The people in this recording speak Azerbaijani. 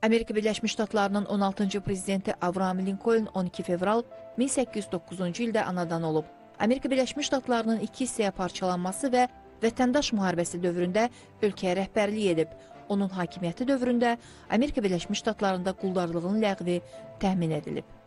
Amerika Birləşmiş Ştatlarının 16-cı prezidenti Abraham Lincoln 12 fevral 1809-cu ildə anadan olub. Amerika Birləşmiş Ştatlarının iki hissəyə parçalanması və vətəndaş müharibəsi dövründə ölkəyə rəhbərlik edib. Onun hakimiyyəti dövründə Amerika Birləşmiş Ştatlarında quldarlığın ləğvi təmin edilib.